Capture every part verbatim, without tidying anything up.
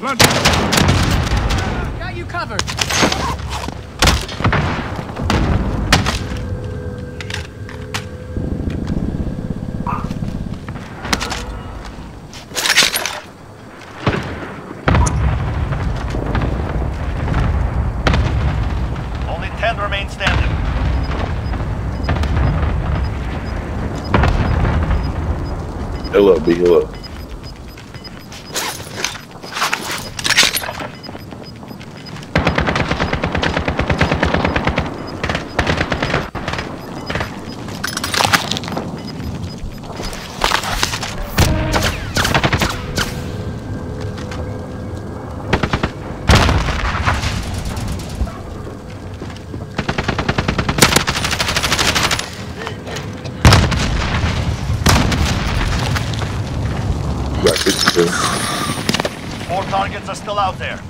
Run! Got you covered. Only ten remain standing. Heal up, B, heal up. Four targets are still out there.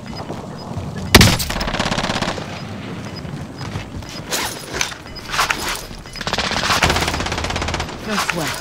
No sweat.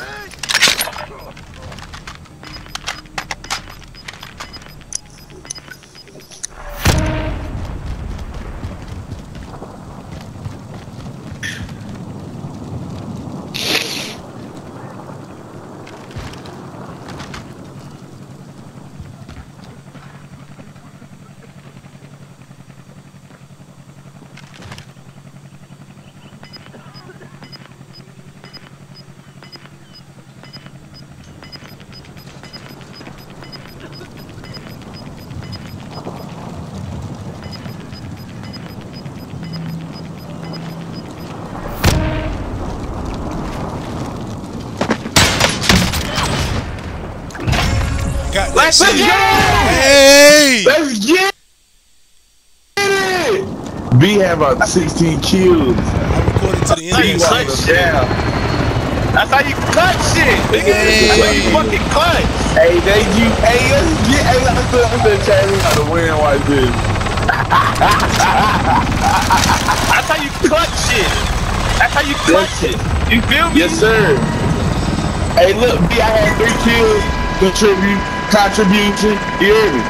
Got that Let's shit. get Hey! it! Let's get it! B have about sixteen kills. I recorded to the How you end of clutch this. shit? That's how you clutch shit, nigga. That's how you fucking clutch. Hey, they you hey let's get hey let's put up the chat how to win like this. That's how you clutch shit. That's how you clutch it. You feel me? Yes sir. Hey look, B I had three kills, contribute contribution, you hear me?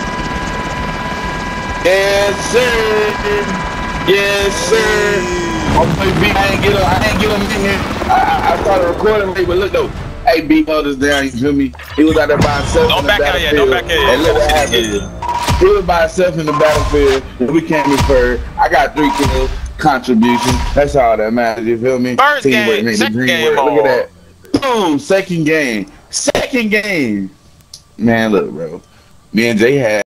Yes sir. Yes sir. I'm play B, I ain't get him, I ain't get him in here. I, I, I started recording late, but look though. Hey, B held us down, you feel me? He was out there by himself. Don't in the back out yet, don't back out yet. And look what happened. He was by himself in the battlefield, and we came in third. I got three kills, contribution. That's all that matters, you feel me? First Teamwork, game, make the second dream game work. Look on. at that. Boom, second game. Second game. Man, look, bro. Me and Jay had